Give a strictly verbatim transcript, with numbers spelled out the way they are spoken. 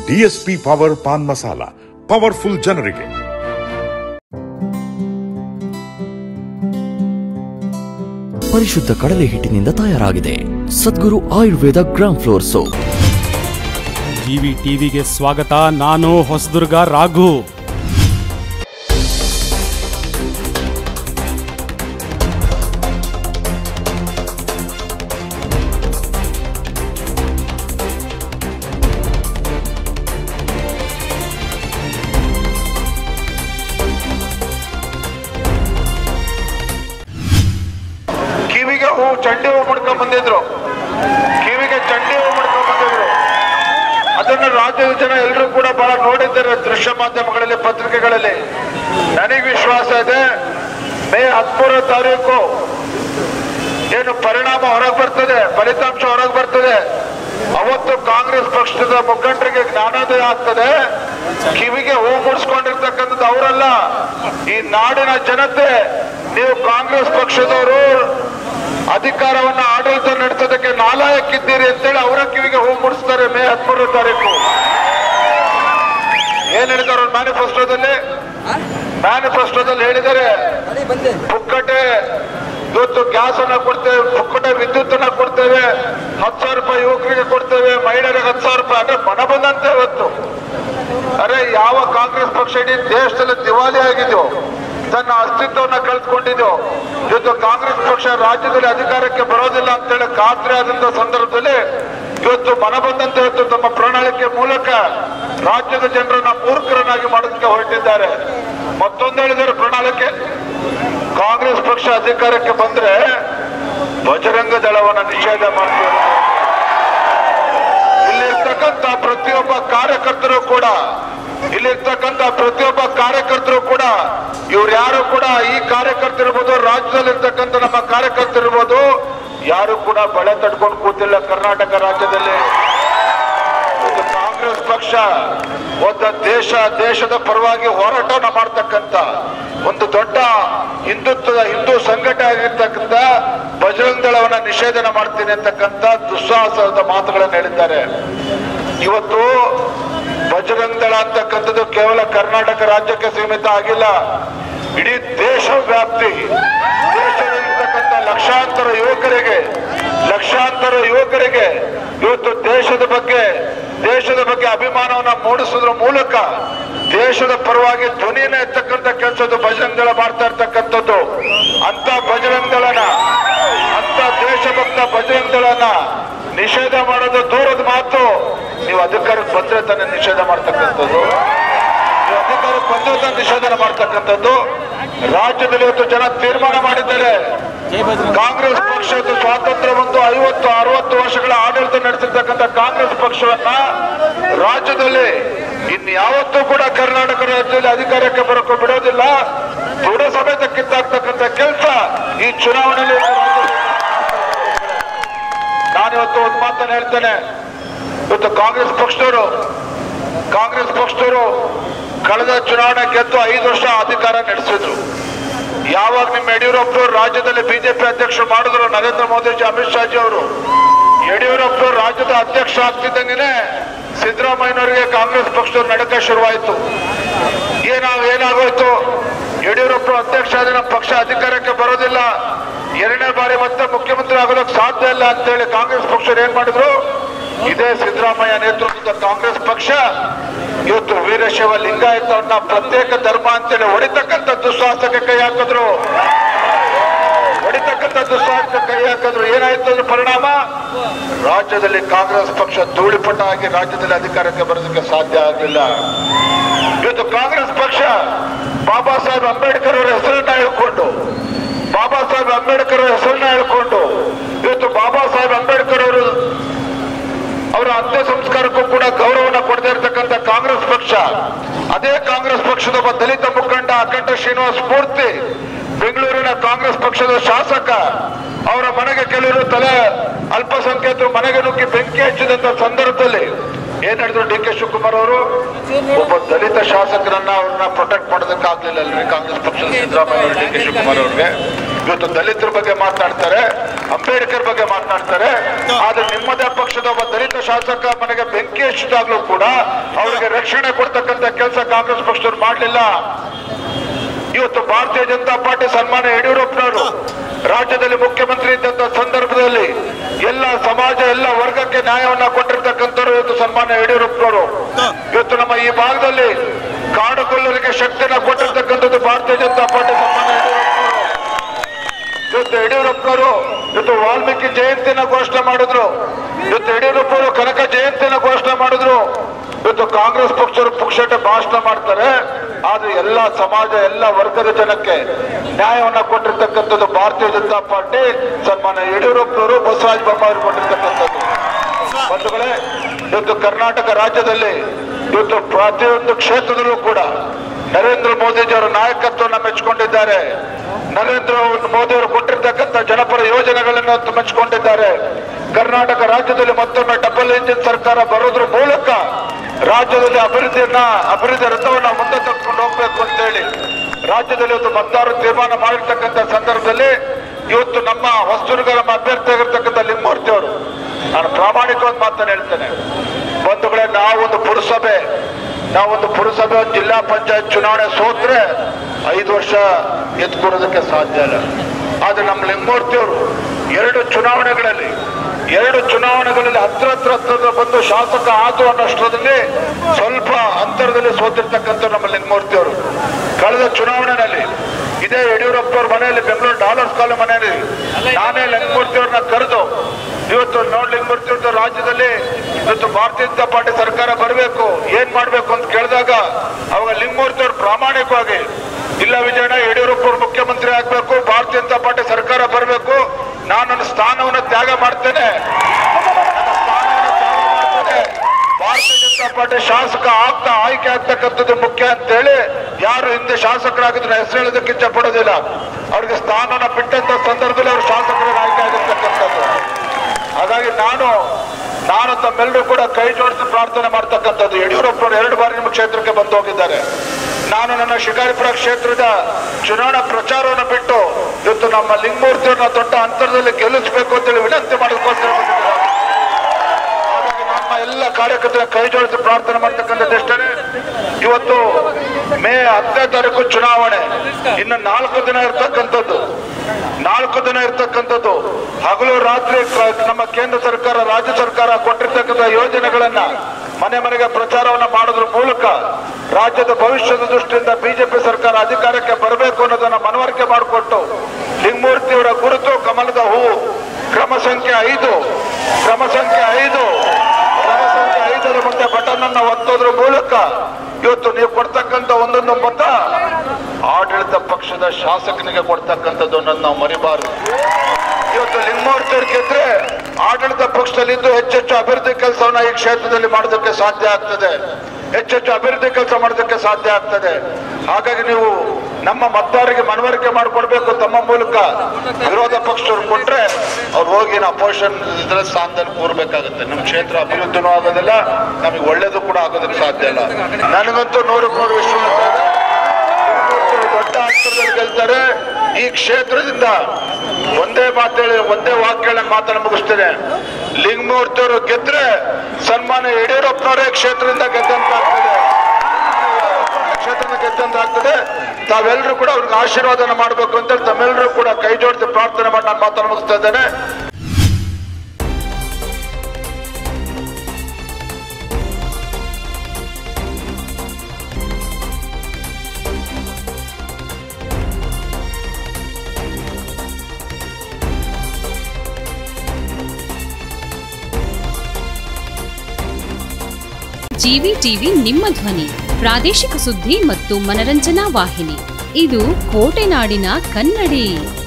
DSP power paan masala, powerful ಜನರಿಗೆ. ಪರಿಶುದ್ಧ ಕಡಲೆ ಹಿಟ್ಟಿನಿಂದ ತಯಾರಾಗಿದೆ Sadguru Ayurveda gram flour soap. GV ಟಿವಿಗೆ ಸ್ವಾಗತ. ನಾನು ಹೊಸದುರ್ಗ ರಾಘು. ಕಿವಿಗೆ ಹೂ ಚಂಡಿ ಹೂ ಮುಡ್ಕೊಂಡ್ ಬಂದಿದ್ರು, ಕಿವಿಗೆ ಚಂಡಿ ಹೂ ಮುಡ್ಕೊಂಡ್ ಬಂದಿದ್ರು. ಅದನ್ನು ರಾಜ್ಯದ ಜನ ಎಲ್ಲರೂ ಕೂಡ ಬಹಳ ನೋಡಿದ್ದಾರೆ ದೃಶ್ಯ ಮಾಧ್ಯಮಗಳಲ್ಲಿ, ಪತ್ರಿಕೆಗಳಲ್ಲಿ. ನನಗೆ ವಿಶ್ವಾಸ ಇದೆ, ಮೇ ಹದಿಮೂರನೇ ತಾರೀಕು ಏನು ಪರಿಣಾಮ ಹೊರಗೆ ಬರ್ತದೆ, ಫಲಿತಾಂಶ ಹೊರಗೆ ಬರ್ತದೆ, ಅವತ್ತು ಕಾಂಗ್ರೆಸ್ ಪಕ್ಷದ ಮುಖಂಡರಿಗೆ ಜ್ಞಾನೋದಯ ಆಗ್ತದೆ. ಕಿವಿಗೆ ಹೂ ಮುಡಿಸ್ಕೊಂಡಿರ್ತಕ್ಕಂಥದ್ದು ಅವರಲ್ಲ, ಈ ನಾಡಿನ ಜನತೆ. ನೀವು ಕಾಂಗ್ರೆಸ್ ಪಕ್ಷದವರು ಅಧಿಕಾರವನ್ನ ಆಡಳಿತ ನಡೆಸೋದಕ್ಕೆ ನಾಲಾಯಕ್ಕಿದ್ದೀರಿ ಅಂತೇಳಿ ಅವರ ಕಿವಿಗೆ ಹೂ ಮುಡಿಸ್ತಾರೆ ಮೇ ಹದಿಮೂರನೇ ತಾರೀಕು. ಏನ್ ಹೇಳಿದ್ದಾರೆ ಅವ್ರ ಮ್ಯಾನಿಫೆಸ್ಟೋದಲ್ಲಿ? ಮ್ಯಾನಿಫೆಸ್ಟೋದಲ್ಲಿ ಹೇಳಿದ್ದಾರೆ, ಪುಕ್ಕಟೆ ಇವತ್ತು ಗ್ಯಾಸ್ ಅನ್ನ ಕೊಡ್ತೇವೆ, ಪುಕ್ಕಟೆ ವಿದ್ಯುತ್ ಅನ್ನ ಕೊಡ್ತೇವೆ, ಹತ್ತು ಸಾವಿರ ರೂಪಾಯಿ ಯುವಕರಿಗೆ ಕೊಡ್ತೇವೆ, ಮಹಿಳೆಯರಿಗೆ ಹತ್ತು ಸಾವಿರ ರೂಪಾಯಿ. ಅಂದ್ರೆ ಮನ ಬಂದಂತೆ ಇವತ್ತು. ಅರೆ ಯಾವ ಕಾಂಗ್ರೆಸ್ ಪಕ್ಷ ಇಡೀ ದೇಶದಲ್ಲಿ ದಿವಾಲಿ ಆಗಿದೆಯೋ, ತನ್ನ ಅಸ್ತಿತ್ವವನ್ನು ಕಳೆದುಕೊಂಡಿದ್ದು, ಇವತ್ತು ಕಾಂಗ್ರೆಸ್ ಪಕ್ಷ ರಾಜ್ಯದಲ್ಲಿ ಅಧಿಕಾರಕ್ಕೆ ಬರೋದಿಲ್ಲ ಅಂತೇಳಿ ಖಾತ್ರಿ ಆದಂತ ಸಂದರ್ಭದಲ್ಲಿ ಇವತ್ತು ಮನ ಬಂದಂತೆ ಇವತ್ತು ತಮ್ಮ ಪ್ರಣಾಳಿಕೆ ಮೂಲಕ ರಾಜ್ಯದ ಜನರನ್ನ ಮೂರ್ಖರನ್ನಾಗಿ ಮಾಡೋದಕ್ಕೆ ಹೊರಟಿದ್ದಾರೆ. ಮತ್ತೊಂದು ಹೇಳಿದರೆ ಪ್ರಣಾಳಿಕೆ, ಕಾಂಗ್ರೆಸ್ ಪಕ್ಷ ಅಧಿಕಾರಕ್ಕೆ ಬಂದ್ರೆ ಬಜರಂಗ ದಳವನ್ನ ನಿಷೇಧ ಮಾಡ್ತಾರೆ. ಇಲ್ಲಿರ್ತಕ್ಕಂಥ ಪ್ರತಿಯೊಬ್ಬ ಕಾರ್ಯಕರ್ತರು ಕೂಡ ಇಲ್ಲಿರ್ತಕ್ಕಂಥ ಪ್ರತಿಯೊಬ್ಬ ಕಾರ್ಯಕರ್ತರು ಕೂಡ ಇವ್ರು ಯಾರು ಕೂಡ ಈ ಕಾರ್ಯಕರ್ತರಿರ್ಬೋದು, ರಾಜ್ಯದಲ್ಲಿರ್ತಕ್ಕಂಥ ನಮ್ಮ ಕಾರ್ಯಕರ್ತರಿರ್ಬೋದು, ಯಾರು ಕೂಡ ಬಳೆ ತಡ್ಕೊಂಡು ಕೂತಿಲ್ಲ ಕರ್ನಾಟಕ ರಾಜ್ಯದಲ್ಲಿ. ಕಾಂಗ್ರೆಸ್ ಪಕ್ಷ ಒಂದು ದೇಶ ದೇಶದ ಪರವಾಗಿ ಹೋರಾಟವನ್ನು ಮಾಡ್ತಕ್ಕಂಥ ಒಂದು ದೊಡ್ಡ ಹಿಂದುತ್ವದ ಹಿಂದೂ ಸಂಘಟನೆ ಆಗಿರ್ತಕ್ಕಂಥ ಬಜರಂಗ ದಳವನ್ನ ನಿಷೇಧನ ಮಾಡ್ತೀನಿ ಅಂತಕ್ಕಂಥ ದುಸ್ಸಾಹಸದ ಮಾತುಗಳನ್ನು ಹೇಳಿದ್ದಾರೆ. ಇವತ್ತು ಬಜರಂಗ ದಳ ಅಂತಕ್ಕಂಥದ್ದು ಕೇವಲ ಕರ್ನಾಟಕ ರಾಜ್ಯಕ್ಕೆ ಸೀಮಿತ ಆಗಿಲ್ಲ, ಇಡೀ ದೇಶ ವ್ಯಾಪ್ತಿ. ದೇಶದಲ್ಲಿರ್ತಕ್ಕಂಥ ಲಕ್ಷಾಂತರ ಯುವಕರಿಗೆ ಲಕ್ಷಾಂತರ ಯುವಕರಿಗೆ ಇವತ್ತು ದೇಶದ ಬಗ್ಗೆ ದೇಶದ ಬಗ್ಗೆ ಅಭಿಮಾನವನ್ನ ಮೂಡಿಸೋದ್ರ ಮೂಲಕ ದೇಶದ ಪರವಾಗಿ ಧ್ವನಿಯನ್ನ ಎತ್ತಕ್ಕಂಥ ಕೆಲಸದ್ದು ಬಜರಂಗ ದಳ ಮಾಡ್ತಾ ಇರ್ತಕ್ಕಂಥದ್ದು. ಅಂತ ಬಜರಂಗ ದಳನ ಅಂತ ದೇಶಭಕ್ತ ಬಜರಂಗ ದಳನ ನಿಷೇಧ ಮಾಡೋದು ದೂರದ ಮಾತು. ನೀವು ಅಧಿಕಾರಕ್ಕೆ ಬಂದ್ರೆ ತಾನೇ ನಿಷೇಧ ಮಾಡ್ತಕ್ಕಂಥದ್ದು, ನೀವು ಅಧಿಕಾರಕ್ಕೆ ಬಂದ್ರೆ ತಾನೇ ನಿಷೇಧನ ಮಾಡ್ತಕ್ಕಂಥದ್ದು. ರಾಜ್ಯದಲ್ಲಿ ಇವತ್ತು ಜನ ತೀರ್ಮಾನ ಮಾಡಿದ್ದಾರೆ, ಕಾಂಗ್ರೆಸ್ ಪಕ್ಷದ ಸ್ವಾತಂತ್ರ್ಯ ಒಂದು ಐವತ್ತು ಅರವತ್ತು ವರ್ಷಗಳ ಆಡಳಿತ ನಡೆಸಿರ್ತಕ್ಕಂಥ ಕಾಂಗ್ರೆಸ್ ಪಕ್ಷವನ್ನ ರಾಜ್ಯದಲ್ಲಿ ಇನ್ಯಾವತ್ತೂ ಕೂಡ ಕರ್ನಾಟಕ ರಾಜ್ಯದಲ್ಲಿ ಅಧಿಕಾರಕ್ಕೆ ಬರೋಕೆ ಬಿಡೋದಿಲ್ಲ. ದೃಢ ಸಮೇತ ಕಿತ್ತಾಗ್ತಕ್ಕಂಥ ಕೆಲಸ ಈ ಚುನಾವಣೆಯಲ್ಲಿ. ನಾನಿವತ್ತು ಒಂದು ಮಾತನ್ನು ಹೇಳ್ತೇನೆ, ಇವತ್ತು ಕಾಂಗ್ರೆಸ್ ಪಕ್ಷದವರು ಕಾಂಗ್ರೆಸ್ ಪಕ್ಷದವರು ಕಳೆದ ಚುನಾವಣೆ ಗೆದ್ದು ಐದು ವರ್ಷ ಅಧಿಕಾರ ನಡೆಸಿದ್ರು. ಯಾವಾಗ ನಿಮ್ಮ ಯಡಿಯೂರಪ್ಪನವರು ರಾಜ್ಯದಲ್ಲಿ ಬಿಜೆಪಿ ಅಧ್ಯಕ್ಷರು ಮಾಡಿದ್ರು, ನರೇಂದ್ರ ಮೋದಿಜಿ, ಅಮಿತ್ ಶಾಜಿ ಅವರು, ಯಡಿಯೂರಪ್ಪನವರು ರಾಜ್ಯದ ಅಧ್ಯಕ್ಷ ಆಗ್ತಿದ್ದಂಗೆ ಸಿದ್ದರಾಮಯ್ಯನವರಿಗೆ ಕಾಂಗ್ರೆಸ್ ಪಕ್ಷದವ್ರು ನಡಕ ಶುರುವಾಯಿತು. ಏನಾಗ ಏನಾಗೋಯ್ತು, ಯಡಿಯೂರಪ್ಪ ಅಧ್ಯಕ್ಷ ಆದ್ರೆ ನಮ್ಮ ಪಕ್ಷ ಅಧಿಕಾರಕ್ಕೆ ಬರೋದಿಲ್ಲ, ಎರಡನೇ ಬಾರಿ ಮತ್ತೆ ಮುಖ್ಯಮಂತ್ರಿ ಆಗೋದಕ್ಕೆ ಸಾಧ್ಯ ಇಲ್ಲ ಅಂತೇಳಿ ಕಾಂಗ್ರೆಸ್ ಪಕ್ಷರು ಏನ್ ಮಾಡಿದ್ರು, ಇದೇ ಸಿದ್ದರಾಮಯ್ಯ ನೇತೃತ್ವದ ಕಾಂಗ್ರೆಸ್ ಪಕ್ಷ ಇವತ್ತು ವೀರಶೈವ ಲಿಂಗಾಯತವನ್ನ ಪ್ರತ್ಯೇಕ ಧರ್ಮ ಅಂತೇಳಿ ಹೊಡಿತಕ್ಕಂಥ ದುಸ್ಸಾಹಸಕ್ಕೆ ಕೈ ಹಾಕಿದ್ರು ಹೊಡಿತಕ್ಕಂಥ ದುಸ್ಸಾಹಸಕ್ಕೆ ಕೈ ಹಾಕಿದ್ರು ಏನಾಯ್ತು ಅದ್ರ ಪರಿಣಾಮ? ರಾಜ್ಯದಲ್ಲಿ ಕಾಂಗ್ರೆಸ್ ಪಕ್ಷ ಧೂಳಿಪಟ ಆಗಿ ರಾಜ್ಯದಲ್ಲಿ ಅಧಿಕಾರಕ್ಕೆ ಬರೋದಕ್ಕೆ ಸಾಧ್ಯ ಆಗಲಿಲ್ಲ. ಇವತ್ತು ಕಾಂಗ್ರೆಸ್ ಪಕ್ಷ ಬಾಬಾ ಸಾಹೇಬ್ ಅಂಬೇಡ್ಕರ್ ಅವರ ಹೆಸರನ್ನ ಹೇಳ್ಕೊಂಡು ಬಾಬಾ ಸಾಹೇಬ್ ಅಂಬೇಡ್ಕರ್ ಅವರ ಹೆಸರನ್ನ ಹೇಳ್ಕೊಂಡು ಇವತ್ತು ಬಾಬಾ ಸಾಹೇಬ್ ಅಂಬೇಡ್ಕರ್ ಅವರು ಅವರ ಅಂತ್ಯ ಸಂಸ್ಕಾರಕ್ಕೂ ಕೂಡ ಗೌರವನ ಕೊಡದೇ ಇರತಕ್ಕಂಥ ಕಾಂಗ್ರೆಸ್ ಪಕ್ಷ, ಅದೇ ಕಾಂಗ್ರೆಸ್ ಪಕ್ಷದ ಒಬ್ಬ ದಲಿತ ಮುಖಂಡ ಅಖಂಡ ಶ್ರೀನಿವಾಸ ಮೂರ್ತಿ, ಬೆಂಗಳೂರಿನ ಕಾಂಗ್ರೆಸ್ ಪಕ್ಷದ ಶಾಸಕ, ಅವರ ಮನೆಗೆ ಕೆಲವರು ತಲೆ ಅಲ್ಪಸಂಖ್ಯಾತರು ಮನೆಗೆ ನುಗ್ಗಿ ಬೆಂಕಿ ಹಚ್ಚಿದಂತ ಸಂದರ್ಭದಲ್ಲಿ ಏನ್ ಹೇಳಿದ್ರು ಡಿ ಕೆ ಶಿವಕುಮಾರ್ ಅವರು, ಒಬ್ಬ ದಲಿತ ಶಾಸಕರನ್ನ ಅವ್ರನ್ನ ಪ್ರೊಟೆಕ್ಟ್ ಮಾಡೋದಕ್ಕೆ ಆಗ್ಲಿಲ್ಲ ಅಲ್ರಿ ಕಾಂಗ್ರೆಸ್ ಪಕ್ಷದ ಸಿದ್ದರಾಮಯ್ಯ ಅವರು ಡಿ ಕೆ ಶಿವಕುಮಾರ್ ಅವ್ರಿಗೆ. ಇವತ್ತು ದಲಿತರ ಬಗ್ಗೆ ಮಾತನಾಡ್ತಾರೆ, ಅಂಬೇಡ್ಕರ್ ಬಗ್ಗೆ ಮಾತನಾಡ್ತಾರೆ. ಆದ್ರೆ ನಿಮ್ಮದೇ ಪಕ್ಷದ ಒಬ್ಬ ದಲಿತ ಶಾಸಕ ಮನೆಗೆ ಬೆಂಕಿ ಹಚ್ಚಿದಾಗ್ಲೂ ಕೂಡ ಅವರಿಗೆ ರಕ್ಷಣೆ ಕೊಡ್ತಕ್ಕಂಥ ಕೆಲಸ ಕಾಂಗ್ರೆಸ್ ಪಕ್ಷದವ್ರು ಮಾಡಲಿಲ್ಲ. ಇವತ್ತು ಭಾರತೀಯ ಜನತಾ ಪಾರ್ಟಿ ಸನ್ಮಾನ್ಯ ಯಡಿಯೂರಪ್ಪನವರು ರಾಜ್ಯದಲ್ಲಿ ಮುಖ್ಯಮಂತ್ರಿ ಇದ್ದಂತ ಸಂದರ್ಭದಲ್ಲಿ ಎಲ್ಲ ಸಮಾಜ ಎಲ್ಲ ವರ್ಗಕ್ಕೆ ನ್ಯಾಯವನ್ನ ಕೊಟ್ಟಿರ್ತಕ್ಕಂಥವ್ರು ಇವತ್ತು ಸನ್ಮಾನ್ಯ ಯಡಿಯೂರಪ್ಪನವರು. ಇವತ್ತು ನಮ್ಮ ಈ ಭಾಗದಲ್ಲಿ ಕಾಡುಗೊಲ್ಲರಿಗೆ ಶಕ್ತಿಯನ್ನ ಕೊಟ್ಟಿರ್ತಕ್ಕಂಥದ್ದು ಭಾರತೀಯ ಜನತಾ ಪಾರ್ಟಿ ಸನ್ಮಾನ್ಯ ಯಡಿಯೂರಪ್ಪನವರು. ಇವತ್ತು ಯಡಿಯೂರಪ್ಪನವರು ಇವತ್ತು ವಾಲ್ಮೀಕಿ ಜಯಂತಿನ ಘೋಷಣೆ ಮಾಡಿದ್ರು. ಇವತ್ತು ಯಡಿಯೂರಪ್ಪನವರು ಕನಕ ಜಯಂತಿನ ಘೋಷಣೆ ಮಾಡಿದ್ರು. ಇವತ್ತು ಕಾಂಗ್ರೆಸ್ ಪಕ್ಷರು ಪುಕ್ಷಟ ಭಾಷಣ ಮಾಡ್ತಾರೆ. ಆದ್ರೆ ಎಲ್ಲ ಸಮಾಜ ಎಲ್ಲ ವರ್ಗದ ಜನಕ್ಕೆ ನ್ಯಾಯವನ್ನ ಕೊಟ್ಟಿರ್ತಕ್ಕಂಥದ್ದು ಭಾರತೀಯ ಜನತಾ ಪಾರ್ಟಿ ಸನ್ಮಾನ್ಯ ಯಡಿಯೂರಪ್ಪನವರು ಬಸವರಾಜ ಬೊಮ್ಮಾಯಿ ಕೊಟ್ಟಿರ್ತಕ್ಕಂಥದ್ದು. ಬಂಧುಗಳೇ, ಇವತ್ತು ಕರ್ನಾಟಕ ರಾಜ್ಯದಲ್ಲಿ ಇವತ್ತು ಪ್ರತಿಯೊಂದು ಕ್ಷೇತ್ರದಲ್ಲೂ ಕೂಡ ನರೇಂದ್ರ ಮೋದಿಜಿಯವರ ನಾಯಕತ್ವವನ್ನು ಮೆಚ್ಚಿಕೊಂಡಿದ್ದಾರೆ. ನರೇಂದ್ರ ಮೋದಿ ಅವರು ಕೊಟ್ಟಿರ್ತಕ್ಕಂಥ ಜನಪರ ಯೋಜನೆಗಳನ್ನು ಮೆಚ್ಚಿಕೊಂಡಿದ್ದಾರೆ. ಕರ್ನಾಟಕ ರಾಜ್ಯದಲ್ಲಿ ಮತ್ತೊಮ್ಮೆ ಡಬಲ್ ಇಂಜಿನ್ ಸರ್ಕಾರ ಬರೋದ್ರ ಮೂಲಕ ರಾಜ್ಯದಲ್ಲಿ ಅಭಿವೃದ್ಧಿಯನ್ನ ಅಭಿವೃದ್ಧಿ ರಥವನ್ನ ಮುಂದೆ ತೆಗೆದುಕೊಂಡು ಹೋಗ್ಬೇಕು ಅಂತ ಹೇಳಿ ರಾಜ್ಯದಲ್ಲಿ ಇವತ್ತು ಮತದಾರರು ತೀರ್ಮಾನ ಮಾಡಿರ್ತಕ್ಕಂಥ ಸಂದರ್ಭದಲ್ಲಿ ಇವತ್ತು ನಮ್ಮ ಹೊಸದುರ್ಗ ನಮ್ಮ ಅಭ್ಯರ್ಥಿ ಆಗಿರ್ತಕ್ಕಂಥ ಲಿಂಗಮೂರ್ತಿ ಅವರು, ನಾನು ಪ್ರಾಮಾಣಿಕವಾದ ಮಾತನ್ನು ಹೇಳ್ತೇನೆ. ಬಂಧುಗಳೇ, ನಾವೊಂದು ಪುರಸಭೆ ನಾವೊಂದು ಪುರಸಭೆ ಒಂದು ಜಿಲ್ಲಾ ಪಂಚಾಯತ್ ಚುನಾವಣೆ ಸೋತ್ರೆ ಐದು ವರ್ಷ ಎತ್ಕೊಡೋದಕ್ಕೆ ಸಾಧ್ಯ ಇಲ್ಲ. ಆದ್ರೆ ನಮ್ಮ ಲಿಂಗಮೂರ್ತಿ ಅವರು ಎರಡು ಚುನಾವಣೆಗಳಲ್ಲಿ ಎರಡು ಚುನಾವಣೆಗಳಲ್ಲಿ ಹತ್ರ ಹತ್ರ ಹತ್ರ ಬಂದು ಶಾಸಕ ಆತು ಅನ್ನೋಷ್ಟರಲ್ಲಿ ಸ್ವಲ್ಪ ಅಂತರದಲ್ಲಿ ಸೋತಿರ್ತಕ್ಕಂಥ ನಮ್ಮ ಲಿಂಗಮೂರ್ತಿ ಅವರು ಕಳೆದ ಚುನಾವಣೆಯಲ್ಲಿ ಇದೇ ಯಡಿಯೂರಪ್ಪ ಅವ್ರ ಮನೆಯಲ್ಲಿ ಬೆಂಗಳೂರು ಡಾಲರ್ಸ್ ಕಾಲೇಜ್ ಮನೆಯಲ್ಲಿ ನಾನೇ ಲಿಂಗಮೂರ್ತಿ ಅವ್ರನ್ನ ಕರೆದು ಇವತ್ತು ನೋಡಿ ಲಿಂಗಮೂರ್ತಿ ಅವ್ರ ರಾಜ್ಯದಲ್ಲಿ ಇವತ್ತು ಭಾರತೀಯ ಜನತಾ ಪಾರ್ಟಿ ಸರ್ಕಾರ ಬರಬೇಕು, ಏನ್ ಮಾಡ್ಬೇಕು ಅಂತ ಕೇಳಿದಾಗ ಅವಾಗ ಲಿಂಗಮೂರ್ತಿ ಅವರು ಪ್ರಾಮಾಣಿಕವಾಗಿ ಇಲ್ಲ ವಿಜಯಣ್ಣ, ಯಡಿಯೂರಪ್ಪ ಅವರು ಮುಖ್ಯಮಂತ್ರಿ ಆಗ್ಬೇಕು, ಭಾರತೀಯ ಜನತಾ ಪಾರ್ಟಿ ಸರ್ಕಾರ ಬರಬೇಕು, ನಾನು ನನ್ನ ಸ್ಥಾನವನ್ನು ತ್ಯಾಗ ಮಾಡ್ತೇನೆ, ನನ್ನ ಸ್ಥಾನವನ್ನು ತ್ಯಾಗ ಮಾಡ್ತೇನೆ, ಭಾರತೀಯ ಜನತಾ ಪಾರ್ಟಿ ಶಾಸಕ ಆಗ್ತಾ ಆಯ್ಕೆ ಆಗ್ತಕ್ಕಂಥದ್ದು ಮುಖ್ಯ ಅಂತೇಳಿ ಯಾರು ಹಿಂದೆ ಶಾಸಕರಾಗಿದ್ರು ಹೆಸರು ಹೇಳೋದಕ್ಕೆ ಇಚ್ಛೆ ಪಡೋದಿಲ್ಲ. ಅವ್ರಿಗೆ ಸ್ಥಾನವನ್ನು ಬಿಟ್ಟಂತ ಸಂದರ್ಭದಲ್ಲಿ ಅವರು ಶಾಸಕರಾಗಿ ಆಯ್ಕೆ ಆಗಿರ್ತಕ್ಕಂಥದ್ದು. ಹಾಗಾಗಿ ನಾನು ನಾನು ತಮ್ಮೆಲ್ಲರೂ ಕೂಡ ಕೈ ಜೋಡಿಸಿ ಪ್ರಾರ್ಥನೆ ಮಾಡ್ತಕ್ಕಂಥದ್ದು. ಯಡಿಯೂರಪ್ಪನವರು ಎರಡು ಬಾರಿ ನಿಮ್ಮ ಕ್ಷೇತ್ರಕ್ಕೆ ಬಂದು ಹೋಗಿದ್ದಾರೆ. ನಾನು ನನ್ನ ಶಿಕಾರಿಪುರ ಕ್ಷೇತ್ರದ ಚುನಾವಣಾ ಪ್ರಚಾರವನ್ನು ಬಿಟ್ಟು ಇವತ್ತು ನಮ್ಮ ಲಿಂಗಮೂರ್ತಿಯವ್ರನ್ನ ದೊಡ್ಡ ಅಂತರದಲ್ಲಿ ಗೆಲ್ಲಿಸಬೇಕು ಅಂತೇಳಿ ವಿನಂತಿ ಮಾಡೋದಕ್ಕೋಸ್ಕರ ಬಂದಿದ್ದಾರೆ. ಹಾಗಾಗಿ ನಮ್ಮ ಎಲ್ಲ ಕಾರ್ಯಕರ್ತರ ಕೈ ಜೋಡಿಸಿ ಪ್ರಾರ್ಥನೆ ಮಾಡ್ತಕ್ಕಂಥದ್ದು ಇಷ್ಟೇ. ಇವತ್ತು ಮೇ ಹತ್ತನೇ ತಾರೀಕು ಚುನಾವಣೆ, ಇನ್ನು ನಾಲ್ಕು ದಿನ ಇರ್ತಕ್ಕಂಥದ್ದು ನಾಲ್ಕು ದಿನ ಇರ್ತಕ್ಕಂಥದ್ದು ಹಗಲು ರಾತ್ರಿ ನಮ್ಮ ಕೇಂದ್ರ ಸರ್ಕಾರ ರಾಜ್ಯ ಸರ್ಕಾರ ಕೊಟ್ಟಿರ್ತಕ್ಕಂಥ ಯೋಜನೆಗಳನ್ನ ಮನೆ ಮನೆಗೆ ಪ್ರಚಾರವನ್ನ ಮಾಡೋದ್ರ ಮೂಲಕ ರಾಜ್ಯದ ಭವಿಷ್ಯದ ದೃಷ್ಟಿಯಿಂದ ಬಿಜೆಪಿ ಸರ್ಕಾರ ಅಧಿಕಾರಕ್ಕೆ ಬರಬೇಕು ಅನ್ನೋದನ್ನ ಮನವರಿಕೆ ಮಾಡಿಕೊಟ್ಟು ಲಿಂಗಮೂರ್ತಿಯವರ ಗುರುತು ಕಮಲದ ಹೂವು ಕ್ರಮ ಸಂಖ್ಯೆ ಐದು ಕ್ರಮ ಸಂಖ್ಯೆ ಐದು ಕ್ರಮ ಸಂಖ್ಯೆ ಐದರ ಮುಂದೆ ಬಟನ್ ಅನ್ನ ಒತ್ತೋದ್ರ ಮೂಲಕ ಇವತ್ತು ನೀವು ಕೊಡ್ತಕ್ಕಂಥ ಒಂದೊಂದು ಮತ ಆಡಳಿತ ಪಕ್ಷದ ಶಾಸಕನಿಗೆ ಕೊಡ್ತಕ್ಕಂಥದ್ದು ಅನ್ನೋದು ನಾವು ಮರಿಬಾರದು. ಇವತ್ತು ಲಿಂಗಮೂರ್ತಿ ಅವ್ರು ಗೆದ್ರೆ ಆಡಳಿತ ಪಕ್ಷದಲ್ಲಿದ್ದು ಹೆಚ್ಚೆಚ್ಚು ಅಭಿವೃದ್ಧಿ ಕೆಲಸವನ್ನ ಈ ಕ್ಷೇತ್ರದಲ್ಲಿ ಮಾಡೋದಕ್ಕೆ ಸಾಧ್ಯ ಆಗ್ತದೆ, ಹೆಚ್ಚೆಚ್ಚು ಅಭಿವೃದ್ಧಿ ಕೆಲಸ ಮಾಡೋದಕ್ಕೆ ಸಾಧ್ಯ ಆಗ್ತದೆ. ಹಾಗಾಗಿ ನೀವು ನಮ್ಮ ಮತದಾರರಿಗೆ ಮನವರಿಕೆ ಮಾಡಿಕೊಡ್ಬೇಕು. ತಮ್ಮ ಮೂಲಕ ವಿರೋಧ ಪಕ್ಷದವ್ರು ಕೊಟ್ರೆ ಅವ್ರು ಹೋಗಿ ನಾವು ಅಪೋಸಿಷನ್ ಇದ್ರ ಸ್ಥಾನದಲ್ಲಿ ಕೂರ್ಬೇಕಾಗುತ್ತೆ. ನಮ್ಮ ಕ್ಷೇತ್ರ ಅಭಿವೃದ್ಧಿನೂ ಆಗೋದಿಲ್ಲ, ನಮಗೆ ಒಳ್ಳೇದು ಕೂಡ ಆಗೋದಕ್ಕೆ ಸಾಧ್ಯ ಇಲ್ಲ. ನನಗಂತೂ ನೂರಕ್ಕೆ ನೂರು ವಿಶ್ವಾಸ ಇದೆ, ದೊಡ್ಡ ಅಂತರದಲ್ಲಿ ಗೆಲ್ತಾರೆ. ಈ ಕ್ಷೇತ್ರದಿಂದ ಒಂದೇ ಮಾತೇಳಿ ಒಂದೇ ವಾಕ್ಯಗಳನ್ನ ಮಾತನ್ನ ಮುಗಿಸ್ತೇನೆ. ಲಿಂಗಮೂರ್ತಿ ಅವರು ಗೆದ್ರೆ ಸನ್ಮಾನ್ಯ ಯಡಿಯೂರಪ್ಪನವರೇ ಕ್ಷೇತ್ರದಿಂದ ಗೆದ್ದಂತಾಗ್ತದೆ ಕ್ಷೇತ್ರದಿಂದ ಗೆದ್ದಂತಾಗ್ತದೆ ತಾವೆಲ್ಲರೂ ಕೂಡ ಅವ್ರಿಗೆ ಆಶೀರ್ವಾದನ ಮಾಡಬೇಕು ಅಂತೇಳಿ ತಮ್ಮೆಲ್ಲರೂ ಕೂಡ ಕೈ ಜೋಡಿಸಿ ಪ್ರಾರ್ಥನೆ ಮಾಡಿ ನಾನು ಮಾತನ್ನ ಮುಗಿಸ್ತಾ ಇದ್ದೇನೆ. ಜಿವಿ ಟಿವಿ ನಿಮ್ಮ ಧ್ವನಿ, ಪ್ರಾದೇಶಿಕ ಸುದ್ದಿ ಮತ್ತು ಮನರಂಜನಾ ವಾಹಿನಿ. ಇದು ಕೋಟೆನಾಡಿನ ಕನ್ನಡಿ.